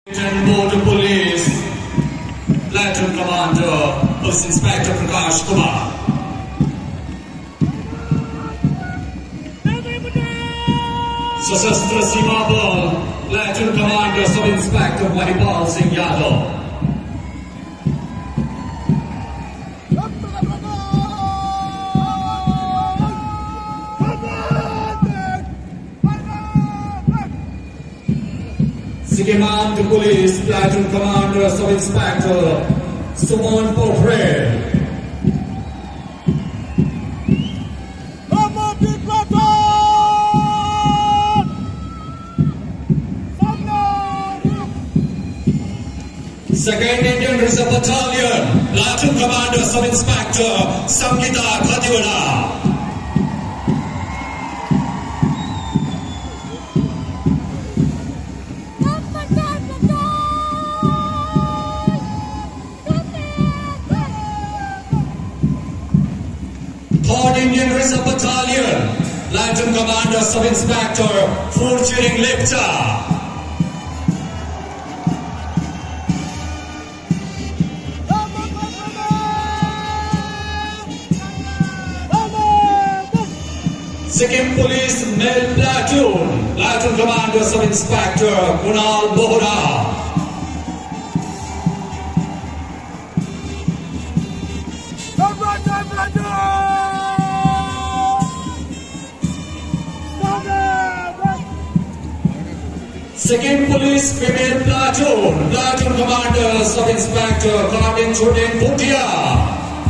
Border Police, Platoon Commander, Police Inspector Prakash Kumar. Sasastra Seema Bal, Platoon Commander, Sub Inspector Mahipal Singh Yadav. Sikkim Armed Police, Platoon Commander, Sub-Inspector, Sumon Portray. Second Indian Reserve Battalion, Platoon Commander, Sub-Inspector, Samgita Khadiwala. Third Indian Reserve Battalion, Platoon Commander, Sub-Inspector, Furchiring Lipta. Sikkim Police Male Platoon, Platoon Commander, Sub-Inspector, Kunal Bohra. Sikkim Police Female Platoon, Platoon Commander, Sub-Inspector, Kardin Chodin Bhutia.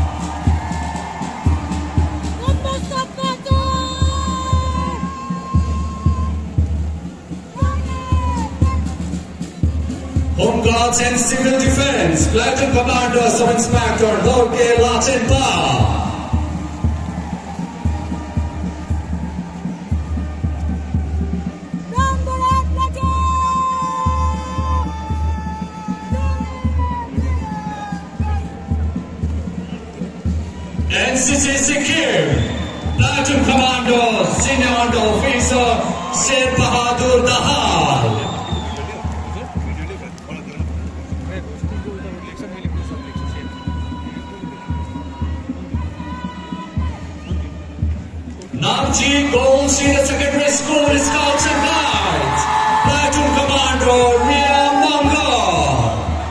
Home Guards and Civil Defense, Platoon Commander, Sub-Inspector, Dorke Lachinpa. NCC Sikkim, Platoon Commander, Senior Under Officer, Sher Bahadur Dahal. Namchi Gold Senior Secondary School Scouts and Guides, Platoon Commander, Rengyoung'z.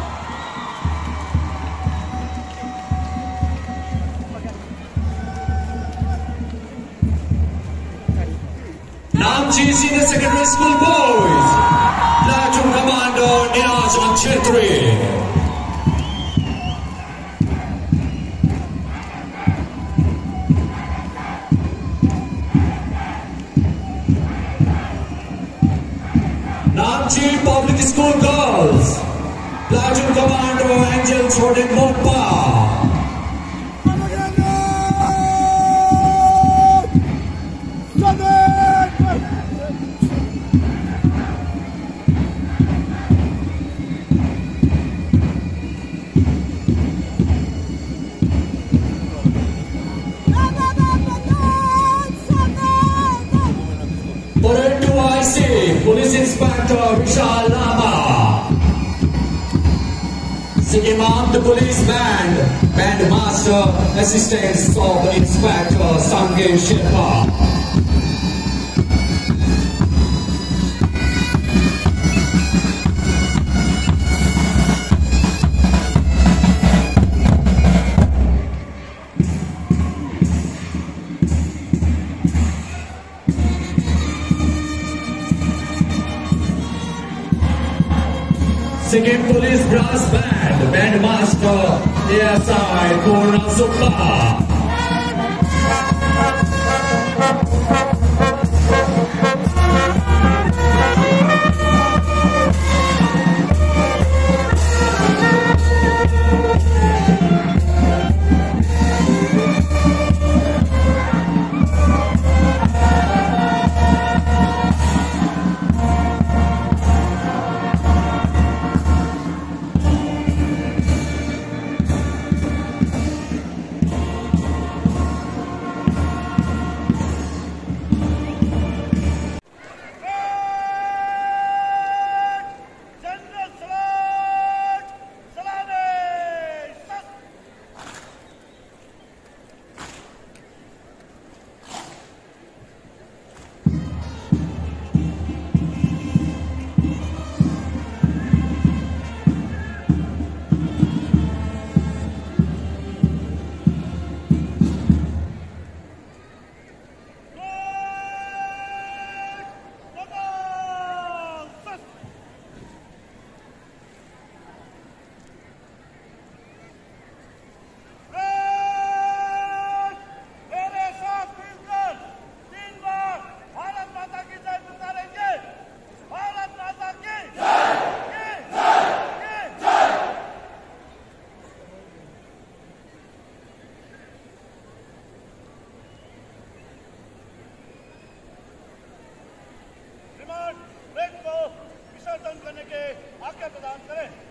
Namchi Senior Secondary School Boys, Platoon Commander, Niraj Chetri. Namchi Public School Girls, Platoon Commander, Angel Chodin Motpa. Police Inspector Vishal Lama. Sikkim Armed Police Band, Band Master, Assistant Sub Inspector Sanjay Sherpa. Sikkim Police Brass Band, Band Master, ASI Purna Suppa. करें